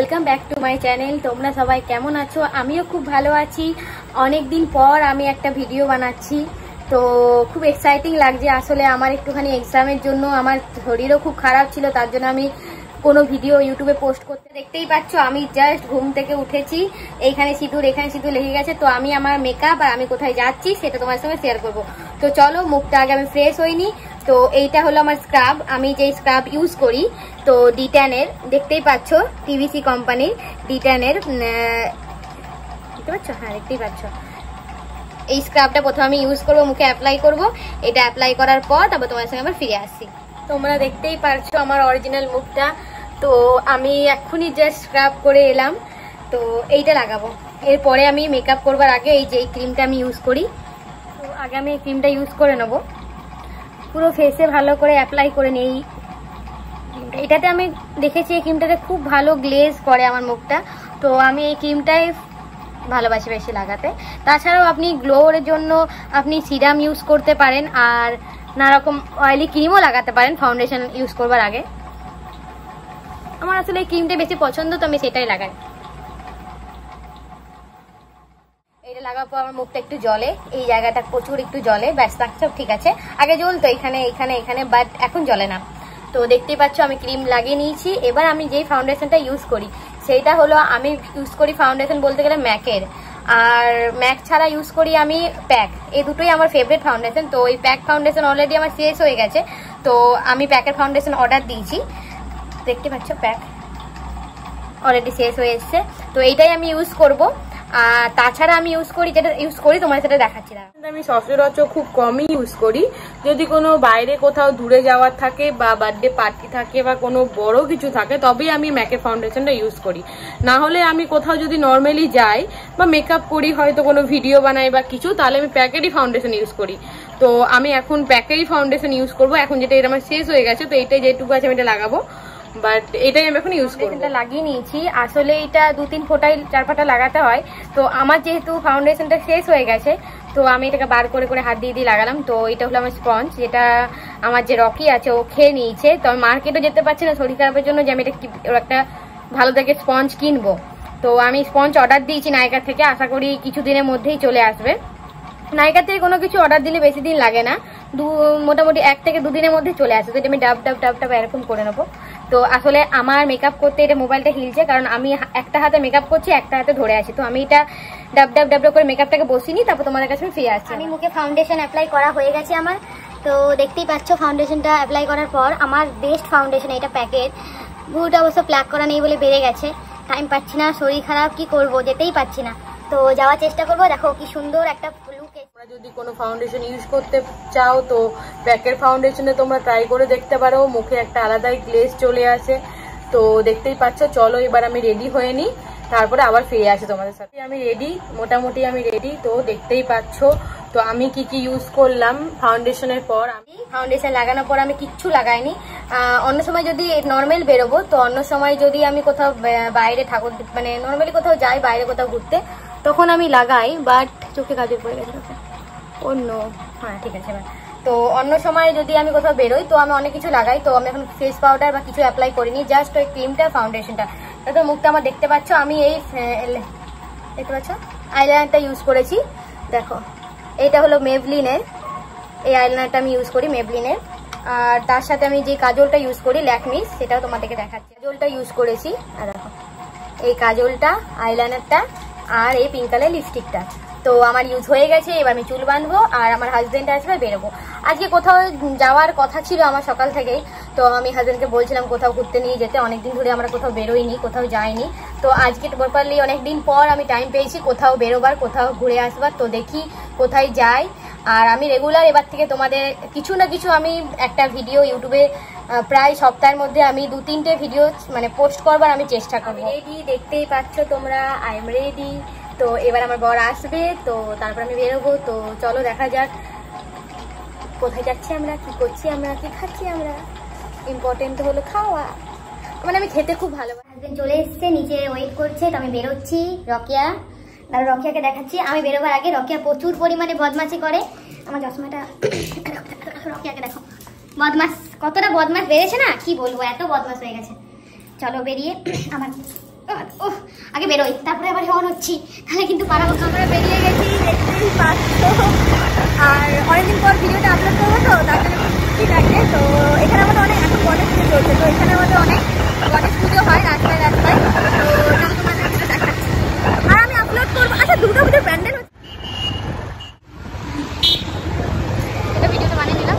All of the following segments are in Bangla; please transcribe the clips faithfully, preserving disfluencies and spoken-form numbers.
Welcome back to my channel. তোমরা সবাই কেমন আছো? আমিও খুব ভালো আছি। অনেক দিন পর আমি একটা ভিডিও বানাচ্ছি, তো খুব এক্সাইটিং লাগছে। আসলে আমার একটুখানি এক্সামের জন্য আমার শরীরও খুব খারাপ ছিল, তার জন্য আমি কোনো ভিডিও ইউটিউবে পোস্ট করতে, দেখতেই পাচ্ছ আমি জাস্ট ঘুম থেকে উঠেছি, এইখানে সিঁদুর এখানে সিঁদুর লেগে গেছে। তো আমি আমার মেকআপ আর আমি কোথায় যাচ্ছি সেটা তোমার সঙ্গে শেয়ার করব। তো চলো, মুখটা আগে আমি ফ্রেশ হইনি। তো এইটা হলো আমার স্ক্রাব, আমি যে স্ক্রাব ইউজ করি তো ডি টেনের, দেখতেই পাচ্ছ টিভিসি কোম্পানির ডি টেনের, দেখতে পাচ্ছ? হ্যাঁ দেখতেই পাচ্ছ। এই স্ক্রাবটা প্রথমে আমি ইউজ করবো, মুখে অ্যাপ্লাই করব। এটা অ্যাপ্লাই করার পর তারপর তোমার সঙ্গে আবার ফিরে আসছি। তোমরা দেখতেই পারছো আমার অরিজিনাল মুখটা। তো আমি এক্ষুনি জাস্ট স্ক্রাব করে এলাম, তো এইটা লাগাবো। এরপরে আমি মেকআপ করবার আগে এই যে এই ক্রিমটা আমি ইউজ করি, তো আগে আমি এই ক্রিমটা ইউজ করে নেবো, পুরো ফেসে ভালো করে অ্যাপ্লাই করে নিই। এটাতে আমি দেখেছি এই ক্রিমটাতে খুব ভালো গ্লেজ করে আমার মুখটা, তো আমি এই ক্রিমটাই ভালোবাসি বেশি লাগাতে। তাছাড়াও আপনি গ্লোর জন্য আপনি সিরাম ইউজ করতে পারেন, আর নানা রকম অয়েলি ক্রিমও লাগাতে পারেন ফাউন্ডেশন ইউজ করবার আগে। আমার আসলে এই ক্রিমটা বেশি পছন্দ, তো আমি সেটাই লাগাই। এটা লাগার পর আমার মুখটা একটু জলে, এই জায়গাটা প্রচুর একটু জলে, ব্যাস সব ঠিক আছে। আগে জ্বলতো এখানে এখানে এখানে, বাট এখন জ্বলে না। তো দেখতেই পাচ্ছ আমি ক্রিম লাগিয়ে নিয়েছি। এবার আমি যেই ফাউন্ডেশনটা ইউজ করি সেইটা হলো, আমি ইউজ করি ফাউন্ডেশন বলতে গেলে ম্যাকের, আর ম্যাক ছাড়া ইউজ করি আমি প্যাক। এই দুটোই আমার ফেভারিট ফাউন্ডেশন। তো এই প্যাক ফাউন্ডেশন অলরেডি আমার শেষ হয়ে গেছে, তো আমি প্যাকের ফাউন্ডেশন অর্ডার দিয়েছি। দেখতে পাচ্ছ প্যাক অলরেডি শেষ হয়ে এসছে, তো এইটাই আমি ইউজ করব। আর তাছাড়া আমি ইউজ করি, যেটা ইউজ করি তোমার সেটা দেখাচ্ছি না। আমি সচরাচর খুব কমই ইউজ করি। যদি কোনো বাইরে কোথাও দূরে যাওয়ার থাকে বা বার্থডে পার্টি থাকে বা কোনো বড় কিছু থাকে, তবেই আমি ম্যাকের ফাউন্ডেশনটা ইউজ করি। না হলে আমি কোথাও যদি নর্মালি যাই বা মেকআপ করি, হয়তো কোনো ভিডিও বানাই বা কিছু, তাহলে আমি প্যাকেরই ফাউন্ডেশন ইউজ করি। তো আমি এখন প্যাকেরই ফাউন্ডেশন ইউজ করবো। এখন যেটা এটা আমার শেষ হয়ে গেছে, তো এইটাই যেটুকু আছে আমি এটা লাগাবো, বাট এটাই আমি এখন ইউজ করবো। এটা লাগিয়ে নিয়েছি, আসলে এটা দু তিন ফোঁটাই চার ফাটা লাগাতে হয়। তো আমার যেহেতু ফাউন্ডেশনটা শেষ হয়ে গেছে, তো আমি এটাকে বার করে করে হাত দিয়ে দিয়ে লাগালাম। তো এটা হলো আমার স্পঞ্জ, যেটা আমার যে রকি আছে ও খেয়ে নিয়েছে। তো আমি মার্কেটও যেতে পারছি না শরীর খারাপের জন্য, যে আমি এটা একটা ভালো দেখে স্পঞ্জ কিনবো। তো আমি স্পঞ্জ অর্ডার দিয়েছি নাইকার থেকে, আশা করি কিছু দিনের মধ্যেই চলে আসবে। নাইকার থেকে কোনো কিছু অর্ডার দিলে বেশি দিন লাগে না, দু মোটামুটি এক থেকে দুদিনের মধ্যে চলে আসে। তো এটা আমি ডাব ডাব ডাব ডাব এরকম করে নেবো। তো আসলে আমার মেকআপ করতে এটা মোবাইলটা হিলছে, কারণ আমি একটা হাতে মেকআপ করছি, একটা হাতে ধরে আছি। তো আমি এটা ডাব ডাব ডাব করে মেকআপটাকে বসিয়ে নিই, তারপর তোমাদের কাছে আমি ফিরে আসছি। আমি মুখে ফাউন্ডেশন অ্যাপ্লাই করা হয়ে গেছে আমার। তো দেখতেই পাচ্ছ ফাউন্ডেশনটা অ্যাপ্লাই করার পর আমার বেস্ট ফাউন্ডেশন এটা প্যাকের। ভুলটা অবশ্য প্ল্যাক করা নেই বলে বেড়ে গেছে, টাইম পাচ্ছি না, শরীর খারাপ, কি করব, যেতেই পাচ্ছি না। তো যাওয়ার চেষ্টা করবো। দেখো কি সুন্দর একটা লুক। তোমরা যদি কোনো ফাউন্ডেশন ইউজ করতে চাও, তো প্যাকের ফাউন্ডেশনে তোমরা ট্রাই করে দেখতে পারো, মুখে একটা আলাদাই গ্লেজ চলে আসে। তো দেখতেই পাচ্ছ, চলো এবার আমি রেডি হয়ে নিই, তারপরে আবার ফিরে আসি তোমাদের সাথে। আমি রেডি, মোটামুটি আমি রেডি। তো দেখতেই পাচ্ছ তো আমি কি কি ইউজ করলাম ফাউন্ডেশনের পর। আমি ফাউন্ডেশন লাগানোর পর আমি কিচ্ছু লাগাইনি। অন্য সময় যদি নর্মাল বেরোবো, তো অন্য সময় যদি আমি কোথাও বাইরে ঠাকুর মানে নর্মালি কোথাও যাই, বাইরে কোথাও ঘুরতে, তখন আমি লাগাই। বাট চোখে কাজে পড়ে গেছে অন্য, হ্যাঁ ঠিক আছে। তো অন্য সময় যদি আমি কোথাও বেরোই, তো আমি অনেক কিছু লাগাই। তো আমি এখন ফেস পাউডার বা কিছু অ্যাপ্লাই করিনি, জাস্ট ওই ক্রিমটা ফাউন্ডেশনটা। তো মুখটা আমার দেখতে পাচ্ছ, আমি এই দেখতে পাচ্ছ আইলাইনারটা ইউজ করেছি। দেখো এইটা হলো মেবলিনের, এই আইলাইনারটা আমি ইউজ করি মেবলিনের। আর তার সাথে আমি যে কাজলটা ইউজ করি ল্যাকমিস, সেটাও তোমাদেরকে দেখাচ্ছি। কাজলটা ইউজ করেছি, আর দেখো এই কাজলটা, আইলাইনারটা, আর এই পিঙ্ক কালার লিপস্টিকটা। তো আমার ইউজ হয়ে গেছে। এবার আমি চুল বাঁধবো, আর আমার হাজবেন্ড আসবে, বেরোবো। আজকে কোথাও যাওয়ার কথা ছিল আমার সকাল থেকেই, তো আমি হাজবেন্ডকে বলছিলাম কোথাও ঘুরতে নিয়ে যেতে। অনেকদিন ধরে আমরা কোথাও বেরোইনি, কোথাও যাইনি। তো আজকে প্রপারলি অনেকদিন পর আমি টাইম পেয়েছি কোথাও বেরোবার, কোথাও ঘুরে আসবার। তো দেখি কোথায় যাই। আর আমি রেগুলার এবার থেকে তোমাদের কিছু না কিছু আমি একটা ভিডিও ইউটিউবে প্রায় সপ্তাহের মধ্যে আমি দু তিনটে ভিডিও মানে পোস্ট করবার আমি চেষ্টা করবো। রেডি, দেখতেই পাচ্ছ তোমরা, আই এম রেডি। তো এবার আমার বর আসবে, তো তারপর আমি বেরোবো। তো চলো দেখা যাক কোথায় যাচ্ছি আমরা, কি করছি আমরা, কি খাচ্ছি আমরা। ইম্পর্টেন্ট হলো খাওয়া, মানে আমি খেতে খুব ভালোবাসি। হাজবেন্ড চলে এসছে, নিচে ওয়েট করছে। তো আমি বেরোচ্ছি। রকিয়া, তারপর রকিয়াকে দেখাচ্ছি। আমি বেরোবার আগে রকিয়া প্রচুর পরিমাণে বদমাশি করে। আমার চশমাটা রকিয়াকে দেখো, বদমাস কতটা বদমাস বেড়েছে না, কি বলবো, এত বদমাস হয়ে গেছে। চলো বেরিয়ে আমার ও আগে বেরোই, তারপরে আবার যখন হচ্ছি তাহলে কিন্তু পারাবো। আমরা বেরিয়ে গেছি, দেখতেই পাচ্ছ। আর অনেকদিন পর ভিডিওটা আপলোড করবো তো তার জন্য ঠিক আছে। তো এখানে আমাদের অনেক এখন গণেশ পুজো চলছে, তো এখানে আমাদের অনেক গণেশ পুজো হয় রাস্তায় রাস্তায়। তো তোমাদের ভিডিও দেখাচ্ছি আর আমি আপলোড করবো। আচ্ছা দুর্গা পুজোর প্যান্ডেল হচ্ছে, এটা ভিডিওটা বানিয়ে দিলাম।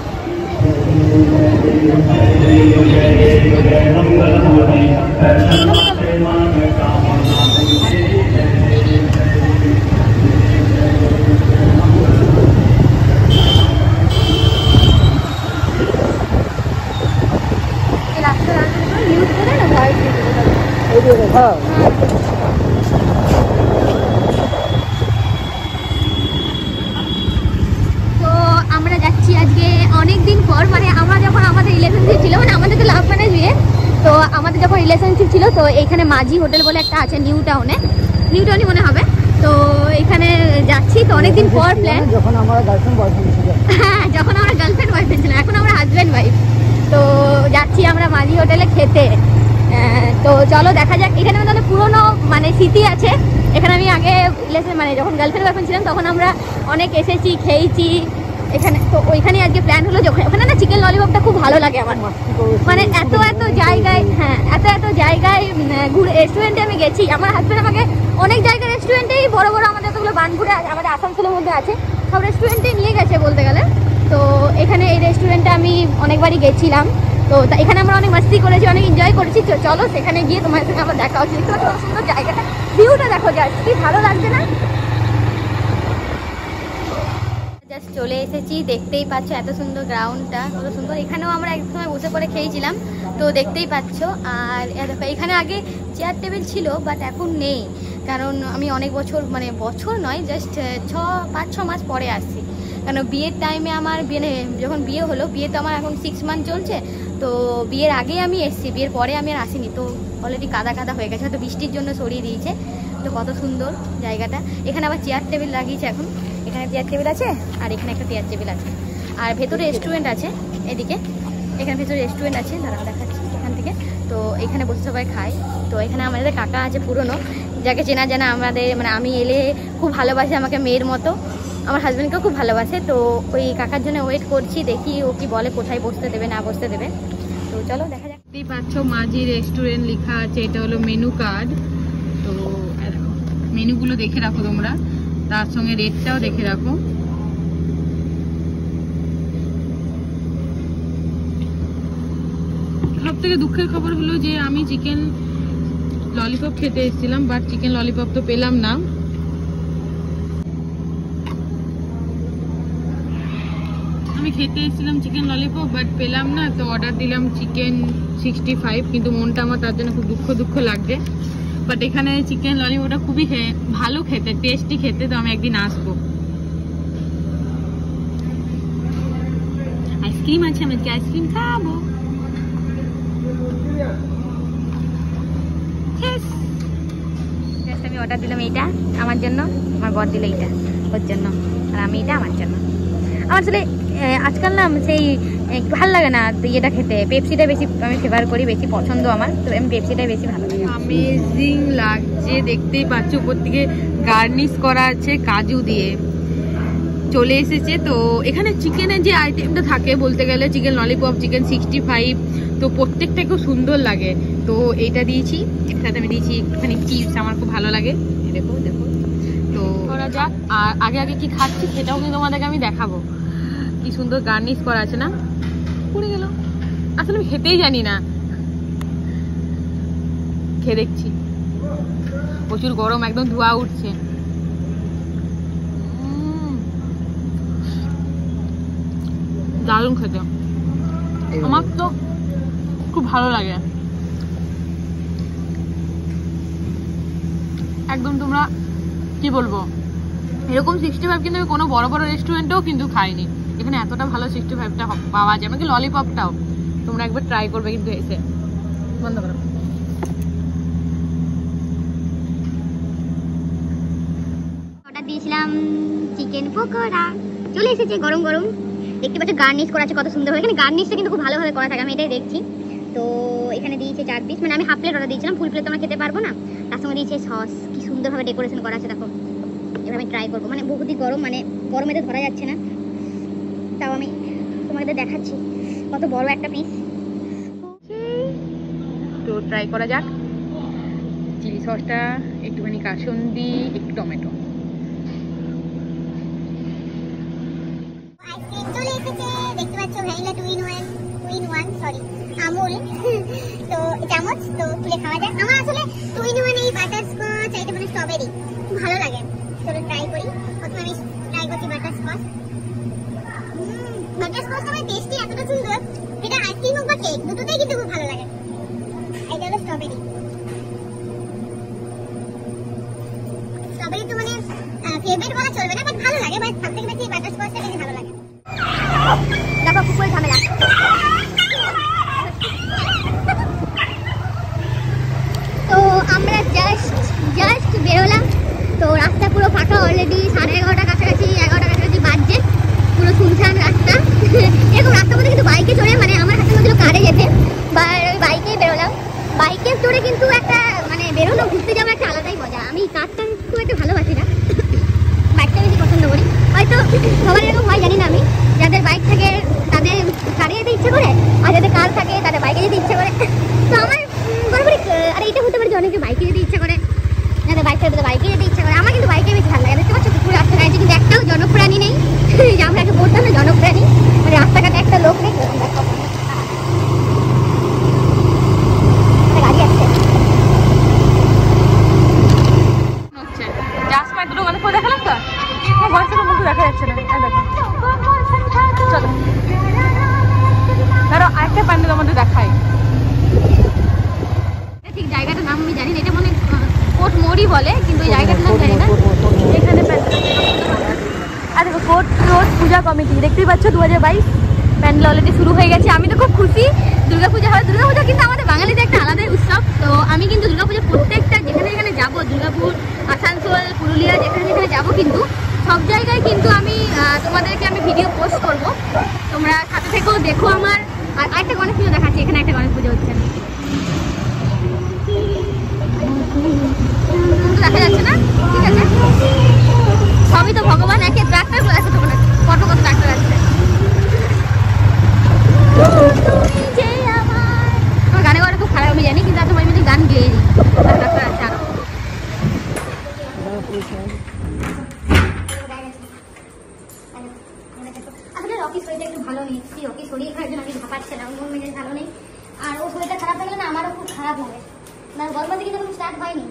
আমরা যাচ্ছি আজকে অনেকদিন পর, মানে আমরা যখন আমাদের রিলেশনশিপ ছিল, মানে আমাদের তো লাভ মানে বিয়ে, তো আমাদের যখন রিলেশনশিপ ছিল তো এখানে মাঝি হোটেল বলে একটা আছে নিউ টাউনে, নিউ টাউনই মনে হবে। তো এখানে যাচ্ছি, তো অনেকদিন পর প্ল্যান, যখন আমরা গার্লফ্রেন্ড বয়ফ্রেন্ড ছিল। হ্যাঁ যখন আমরা গার্লফ্রেন্ড বয়ফ্রেন্ড ছিল, এখন আমরা হাজব্যান্ড ওয়াইফ। তো যাচ্ছি আমরা মাঝি হোটেলে খেতে। তো চলো দেখা যাক। এখানে আমাদের পুরোনো মানে স্মৃতি আছে, এখানে আমি আগে রিলেশন মানে যখন গার্লফ্রেন্ড বয়ফ্রেন্ড ছিলাম তখন আমরা অনেক এসেছি, খেয়েছি এখানে। তো ওইখানে আজকে প্ল্যান হলো, যখন ওখানে না চিকেন ললিপপটা খুব ভালো লাগে আমার, মানে এত এত জায়গায়, হ্যাঁ এত এত জায়গায় ঘুরে রেস্টুরেন্টে আমি গেছি। আমার হাজব্যান্ড আমাকে অনেক জায়গায় রেস্টুরেন্টেই বড় বড় আমাদের এতগুলো বানপুরে আমাদের আসানসোলের মধ্যে আছে, সব রেস্টুরেন্টে নিয়ে গেছে বলতে গেলে। তো এখানে এই রেস্টুরেন্টে আমি অনেকবারই গেছিলাম, তো এখানে আমরা অনেক মাস্তি করেছি, অনেক এনজয় করেছি। তো চলো সেখানে গিয়ে তোমার সঙ্গে আমার দেখা হচ্ছে। দেখতে পাচ্ছ সুন্দর জায়গাটা, ভিউটা দেখো জাস্ট কি ভালো লাগছে না? জাস্ট চলে এসেছি, দেখতেই পাচ্ছ এত সুন্দর গ্রাউন্ডটা, কত সুন্দর। এখানেও আমরা এক সময় বসে পড়ে খেয়েছিলাম, তো দেখতেই পাচ্ছ। আর দেখো এখানে আগে চেয়ার টেবিল ছিল, বাট এখন নেই, কারণ আমি অনেক বছর মানে বছর নয় জাস্ট ছ পাঁচ ছ মাস পরে আসছি। কারণ বিয়ের টাইমে আমার বিয়ে যখন বিয়ে হলো, বিয়ে তো আমার এখন সিক্স মান্থ চলছে, তো বিয়ের আগেই আমি এসেছি, বিয়ের পরে আমি আর আসিনি। তো অলরেডি কাদা কাদা হয়ে গেছে, হয়তো বৃষ্টির জন্য সরিয়ে দিয়েছে। তো কত সুন্দর জায়গাটা। এখানে আবার চেয়ার টেবিল লাগিয়েছে এখন, এখানে চেয়ার টেবিল আছে আর এখানে একটা চেয়ার টেবিল আছে। আর ভেতরে রেস্টুরেন্ট আছে, এদিকে এখানে ভেতরে রেস্টুরেন্ট আছে, দাঁড়াও দেখাচ্ছি এখান থেকে। তো এখানে বসে সবাই খায়। তো এখানে আমাদের কাকা আছে পুরনো, যাকে চেনা জানা আমাদের, মানে আমি এলে খুব ভালোবাসে আমাকে মেয়ের মতো, আমার হাজব্যান্ডকেও খুব ভালোবাসে। তো ওই কাকার জন্য ওয়েট করছি, দেখি ও কি বলে, কোথায় বসতে দেবে না বসতে দেবে। তো চলো দেখা যাক। দেখতেই পাচ্ছ মাঝি রেস্টুরেন্ট লেখা আছে, এটা হলো মেনু কার্ড। তো মেনুগুলো দেখে রাখো তোমরা, তার সঙ্গে রেটটাও দেখে রাখো। সব থেকে দুঃখের খবর হলো যে আমি চিকেন ললিপপ খেতে এসেছিলাম, বাট চিকেন ললিপপ তো পেলাম না। আমি খেতে এসেছিলাম চিকেন ললিপপ, বাট পেলাম না, তো অর্ডার দিলাম চিকেন সিক্সটি ফাইভ। কিন্তু মনটা আমার তার জন্য খুব দুঃখ দুঃখ লাগছে। বাট এখানে চিকেন ললিপপটা খুবই ভালো খেতে, টেস্টি খেতে, তো আমি একদিন আসবো। আইসক্রিম আছে, আমি আইসক্রিম খাবো। আমি অর্ডার দিলাম এইটা আমার জন্য, আমার বর দিল এইটা ওর জন্য, আর আমি এটা আমার জন্য। আমার আসলে আজকাল না সেই ভালো লাগে না ইয়েটা খেতে, পেপসিটা বেশি আমি ফেভার করি, বেশি পছন্দ আমার, তো আমি পেপসিটাই বেশি ভালো লাগে। অ্যামেজিং লাগছে, দেখতেই পাচ্ছ উপর থেকে গার্নিশ করা আছে কাজু দিয়ে। চলে এসেছে। তো এখানে চিকেনের যে আইটেমটা থাকে বলতে গেলে chicken lollipop, chicken sixty five, তো প্রত্যেকটা খুব সুন্দর লাগে। তো এইটা দিয়েছি, একসাথে আমি দিয়েছি একটুখানি চিপস, আমার খুব ভালো লাগে। দেখো দেখো, তো করা যাক। আর আগে আগে কি খাচ্ছি সেটাও কিন্তু তোমাদেরকে আমি দেখাবো। কি সুন্দর গার্নিশ করা আছে না, পড়ে গেল। আসলে আমি খেতেই জানি না, খেয়ে দেখছি। প্রচুর গরম, একদম ধোঁয়া উঠছে। দারুণ খেতে, আমার তো খুব ভালো লাগে একদম। তোমরা কি বলবো, এরকম সিক্সটি ফাইভ কিন্তু কোনো বড় বড় রেস্টুরেন্টেও কিন্তু খাইনি। এখানে এতটা ভালো সিক্সটি ফাইভটা পাওয়া যায়, আমাকে ললিপপটাও তোমরা একবার ট্রাই করবে কিন্তু এসে। বন্ধ করো। অর্ডার দিয়েছিলাম চিকেন পকোড়া, চলে এসেছে গরম গরম। দেখতে পাচ্ছ গার্নিশ করা আছে কত সুন্দর। এখানে গার্নিশটা কিন্তু খুব ভালোভাবে করা থাকে, আমি এটাই দেখছি। তো এখানে দিয়েছে চার পিস, মানে আমি হাফ প্লেট অর্ডার দিয়েছিলাম, ফুল প্লেট তো আমরা খেতে পারবো না। তার সঙ্গে দিয়েছে সস, কি সুন্দরভাবে ডেকোরেশন করা আছে দেখো। এবার আমি ট্রাই করবো, মানে বহুতই গরম, মানে গরমে তো ধরা যাচ্ছে না, তাও আমি তোমাদের দেখাচ্ছি কত বড় একটা পিস। তো ট্রাই করা যাক। চিলি সসটা, একটুখানি কাসুন্দি, একটু টমেটো। আইসক্রিম চলে এসেছে, দেখতে পাচ্ছ vanilla two in one two in one sorry Amul. তো চামচ তো তুলে খাওয়া যায়। আমার আসলে টু ইন ওয়ান এই বাটার স্কচ এইটা মানে স্ট্রবেরি ভালো লাগে। চলো ট্রাই করি। প্রথমে আমি ট্রাই করছি বাটার স্কচ। বাটার স্কচটা মানে টেস্টি এতটা সুন্দর, এটা আইসক্রিম হোক বা কেক দুটোতেই কিন্তু খুব ভালো লাগে। এটা হলো স্ট্রবেরি। স্ট্রবেরি তো মানে ফেভারিট বলা চলবে না, বাট ভালো লাগে। বাট সবথেকে বেশি বাটার স্কচটা বেশি ভালো লাগে। দেখো খুব ঝামেলা। তো আমরা জাস্ট জাস্ট বেরোলাম, তো রাস্তা পুরো ফাঁকা অলরেডি, সাড়ে এগারোটা কাছাকাছি এগারোটা কাছাকাছি বাজছে, পুরো শুনশান রাস্তা। এরকম রাস্তার মধ্যে কিন্তু বাইকে চড়ে, মানে আমার হাতে মধ্যে কারে যেতে বা ওই বাইকেই বেরোলাম। বাইকে চড়ে কিন্তু একটা মানে বেরোনো ঘুরতে যাওয়া একটা আলাদাই মজা। আমি কারটা খুব একটা ভালোবাসি না, বাইকটা বেশি পছন্দ করি। হয়তো সবার এরকম হয় জানি না, আমি যাদের বাইক থাকে তাদের কারে যেতে ইচ্ছে করে, আর যাদের কার থাকে তাদের বাইকে যেতে ইচ্ছে করে। তো আমার বরাবরই, আর এইটা হতে পারে যে অনেকে বাইকে যেতে ইচ্ছে করে, যাদের বাইক থাকে তাদের বাইকে যেতে ইচ্ছে করে। আমার কিন্তু বাইকে বেশি ভালো লাগে। দেখতে পাচ্ছ পুরো রাস্তাঘাটে কিন্তু একটাও জনপ্রাণী নেই, যে আমরা একটা বলতাম না জনপ্রাণী, মানে রাস্তাঘাটে একটা লোক নেই। দেখো গাড়ি আসছে। দেখালাম তো বয়সের মুখ দেখা যাচ্ছে না। চলো ধরো আরেকটা প্যান্ডেল আমাদের দেখাই। ঠিক জায়গাটার নাম আমি জানি না, এটা মনে কোট মোড়ই বলে, কিন্তু ওই জায়গাটার নাম জানি না। এখানে প্যান্ডেল, আর দেখো কোট রোড পূজা কমিটি, দেখতেই পাচ্ছ দু হাজার বাইশ প্যান্ডেল অলরেডি শুরু হয়ে গেছে। আমি তো খুব খুশি, দুর্গাপূজা হয়। দুর্গাপূজা কিন্তু আমাদের বাঙালিদের একটা আলাদাই উৎসব। তো আমি কিন্তু দুর্গাপূজা প্রত্যেকটা যেখানে যেখানে যাবো, দুর্গাপুর, আসানসোল, পুরুলিয়া, যেখানে যেখানে যাবো কিন্তু সব জায়গায় কিন্তু আমি তোমাদেরকে আমি ভিডিও পোস্ট করব। তোমরা সাথে থেকেও দেখো আমার। আর আরেকটা গণেশ পুজো দেখাচ্ছি, এখানে একটা গণেশ পুজো হচ্ছে, দেখা যাচ্ছে না? ঠিক আছে, সবই তো ভগবান। একে ট্রাক্টর চলে আসছে, তোমরা কত কত ট্রাক্টর আসছে। আমার গানে গাওয়াটা খুব খারাপ আমি জানি, কিন্তু এত আমি গান গেয়ে দিই। ট্রাক্টর আছে আরো। আসলে রকির শরীরটা একটু ভালো নেই, রকি শরীর খারাপ জন্য আমি ভাপাচ্ছিলাম, মন মেজাজ ভালো নেই। আর ও শরীরটা খারাপ থাকলে না আমারও খুব খারাপ লাগে। না গর্ভবতী কিন্তু কোনো স্টার্ট হয়নি।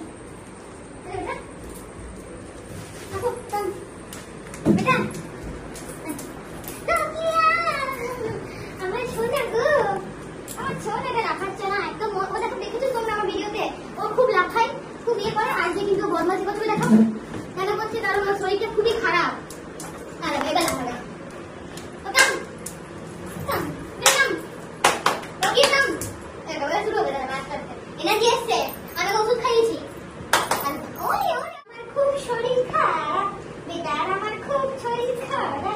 আমার সোনা গো, আমার সোনাটা লাফাচ্ছে না একদম। ও দেখো, দেখেছো তোমরা আমার ভিডিওতে, ও খুব লাফায়, খুব ইয়ে করে। আজকে কিন্তু বদমাশি করছে, দেখো কেন করছে, কারণ ওর শরীরটা খুবই খারাপ। আর এবার লাফাবে। এনার্জি আসছে, আমি ওষুধ খাইয়েছি। আমার খুব শরীর খারাপ বেটার, আমার খুব শরীর খারাপ।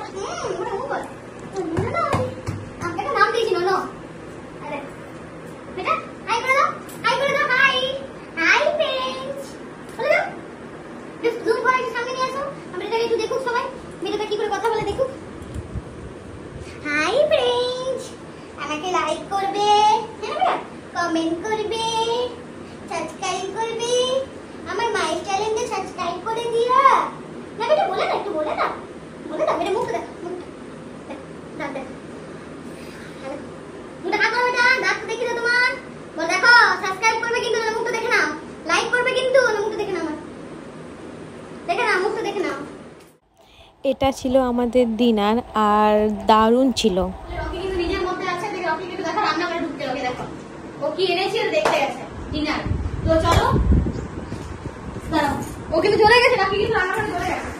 আপনাকে নাম দিয়েছি নো। আরে বেটা হাই করে দাও, হাই করে দাও, হাই হাই ফ্রেন্ডস বলে দাও। জাস্ট জুম করে একটু সামনে নিয়ে আসো, আমরা এটা একটু দেখুক সবাই, মেয়েটা কি করে কথা বলে দেখুক। হাই ফ্রেন্ডস, আমাকে লাইক করবে, হ্যাঁ বেটা, কমেন্ট করবে, সাবস্ক্রাইব করবে, আমার মায়ের চ্যানেলকে সাবস্ক্রাইব করে দিও না বেটা। বলে দাও, একটু বলে দাও, বলে দাও। বেটা মুখ দেখ, মুখ দেখ, দেখ মুখটা কাটো বেটা, দাঁত দেখি দাও তোমার। বল দেখো, সাবস্ক্রাইব করবে কিন্তু, মুখটা দেখে নাও, লাইক করবে কিন্তু, মুখটা দেখে নাও, দেখে নাও, মুখটা দেখে নাও। এটা ছিল আমাদের ডিনার, আর দারুণ ছিল। রকি কিন্তু নিজের মধ্যে আছে, রকি কিন্তু দেখো রান্না করে ঢুকতে হবে। দেখো ও কি এনেছে দেখতে গেছে ডিনার। তো চলো দাঁড়াও, ও কিন্তু চলে গেছে, রকি কিন্তু রান্না করে চলে গেছে।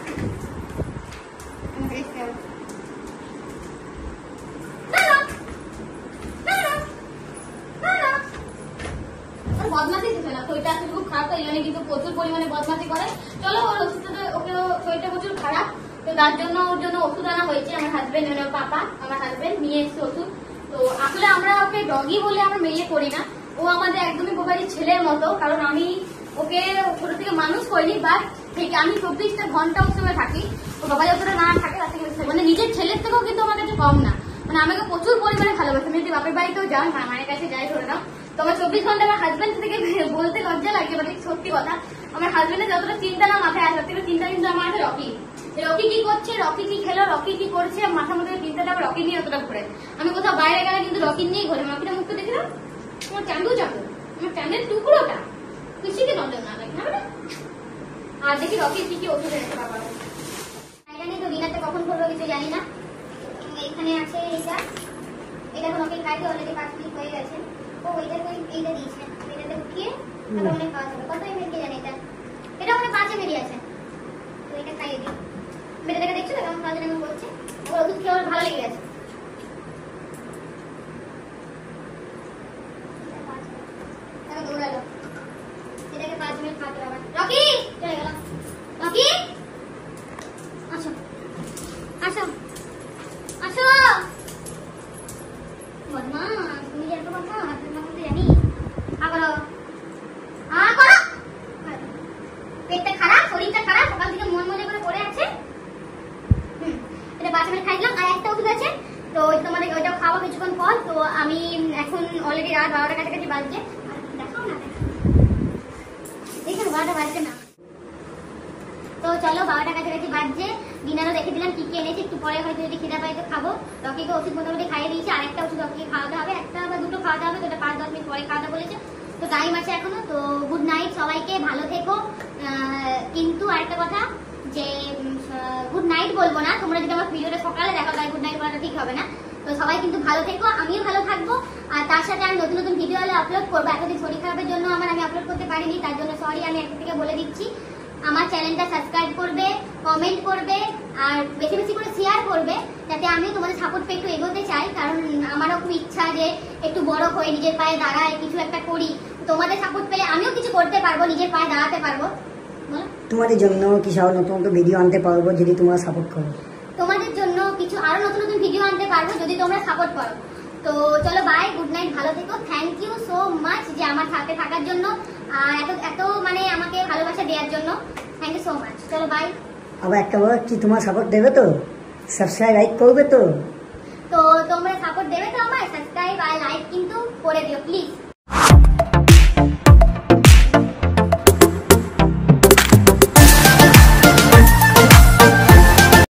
বদমাশি ছিল না, শরীরটা খুব খারাপ, তাই জন্য কিন্তু প্রচুর পরিমাণে বদমাশি করে। চলো ওর ওষুধটা, ওকে শরীরটা প্রচুর খারাপ, তো তার জন্য ওর জন্য ওষুধ আনা হয়েছে। আমার হাজবেন্ড, মানে পাপা, আমার হাজবেন্ড নিয়ে এসছে ওষুধ। তো আসলে আমরা ওকে ওকে ডগি বলে আমরা মেয়ে করি না, ও আমাদের একদমই বাড়ির ছেলের মতো। কারণ আমি ওকে ছোট থেকে মানুষ করিনি, বাট ঠিক আমি চব্বিশটা ঘন্টা ওর সঙ্গে থাকি। ও বাবা যতটা না থাকে তার থেকে বেশি, মানে নিজের ছেলের থেকেও কিন্তু আমার কাছে কম না। মানে আমাকে প্রচুর পরিমাণে ভালোবাসে। আমি যদি বাপের বাড়িতেও যাই, মায়ের কাছে যাই ধরে নাও, তো আমার চব্বিশ ঘন্টা আমার হাজবেন্ড থেকে বলতে লজ্জা লাগে, মানে সত্যি কথা। আমার হাজবেন্ডের যতটা চিন্তা না মাথায় আসে, সত্যি চিন্তা কিন্তু আমার আছে রকি। রকি কি করছে, রকি কি খেলো, রকি কি করছে, মাথার মধ্যে চিন্তাটা রকি নিয়ে অতটা ঘুরে। আমি কোথাও বাইরে গেলে কিন্তু রকি নিয়েই ঘুরে। রকিটা মুখটা দেখে না, তোমার চান্দু চান্দু, আমার চাঁদের টুকরোটা খুশিকে নজর না লাগে না। আর দেখি রকি কি কি ওষুধ এনেছে বাবা। জানি তো ডিনারটা কখন করবো কিছু জানি না। এখানে আছে এইটা, এটা এখন ওকে খাইতে অলরেডি পাঁচ মিনিট হয়ে গেছে। ও ওইটা এইটা দিয়েছে, এটাতে উঠিয়ে তারপর অনেক খাওয়া যাবে। কত এমএল কে জানি এটা, এটা মানে পাঁচ এমএল আছে। তো এটা খাইয়ে দিই। বেটাটাকে দেখছো কেমন খাওয়া যেন করছে, ওর ওষুধ খেয়ে ওর ভালো লেগে গেছে। দৌড়ালো, এটাকে পাঁচ মিনিট খাওয়াতে হবে। রকি চলে গেল, রকি আসো আসো আসো। বদমাস, তুমি যে এত কথা হাতের মধ্যে জানি। আ করো আ করো, পেটটা খারাপ, শরীরটা খারাপ, সকাল থেকে মন মজা করে পড়ে আছে। হুম, এটা পাঁচ মিনিট খাইলাম। আর একটা ওষুধ আছে, তো তোমাদের ওইটাও খাওয়া কিছুক্ষণ পর। তো আমি এখন অলরেডি রাত বারোটার কাছাকাছি বাজছে। দেখাও না, দেখুন বারোটা বাজছে না। তো চলো, বারোটার কাছাকাছি বাজছে। ডিনারও দেখে দিলাম কি কি এনেছে। একটু পরে হয়তো যদি খিদা পাই তো খাবো। রকিকে ওষুধ মোটামুটি খাইয়ে দিয়েছি, আরেকটা ওষুধ রকিকে খাওয়াতে হবে, একটা বা দুটো খাওয়াতে হবে। তো এটা পাঁচ দশ মিনিট পরে খাওয়াতে বলেছে, তো টাইম আছে এখনো। তো গুড নাইট সবাইকে, ভালো থেকো। কিন্তু আরেকটা কথা, যে গুড নাইট বলবো না, তোমরা যদি আমার ভিডিওটা সকালে দেখো তাই গুড নাইট বলাটা ঠিক হবে না। তো সবাই কিন্তু ভালো থেকো, আমিও ভালো থাকবো। আর তার সাথে আমি নতুন নতুন ভিডিও হলে আপলোড করবো। এতদিন শরীর খারাপের জন্য আমার আমি আপলোড করতে পারিনি, তার জন্য সরি। আমি একটা থেকে বলে দিচ্ছি, আমার চ্যানেলটা সাবস্ক্রাইব করবে, কমেন্ট করবে, আর বেশি বেশি করে শেয়ার করবে, যাতে আমি তোমাদের সাপোর্ট পেয়ে একটু এগোতে চাই। কারণ আমারও খুব ইচ্ছা যে একটু বড় হয়ে নিজের পায়ে দাঁড়ায়, কিছু একটা করি। তোমাদের সাপোর্ট পেলে আমিও কিছু করতে পারবো, নিজের পায়ে দাঁড়াতে পারবো। তোমাদের জন্য কিছু আরো নতুন নতুন ভিডিও আনতে পারবো যদি তোমরা সাপোর্ট করো। তোমাদের জন্য কিছু আরো নতুন নতুন ভিডিও আনতে পারবো যদি তোমরা সাপোর্ট করো। তো চলো, বাই, গুড নাইট, ভালো থেকো। থ্যাংক ইউ সো মাচ যে আমার সাথে থাকার জন্য, আর এত এত মানে আমাকে ভালোবাসা দেওয়ার জন্য। Thank you so much. চলো বাই। আবার একটা বার কি তোমার সাপোর্ট দেবে তো? সাবস্ক্রাইব লাইক করবে তো? তো তোমরা সাপোর্ট দেবে তো আমার? সাবস্ক্রাইব আর লাইক কিন্তু করে দিও প্লিজ।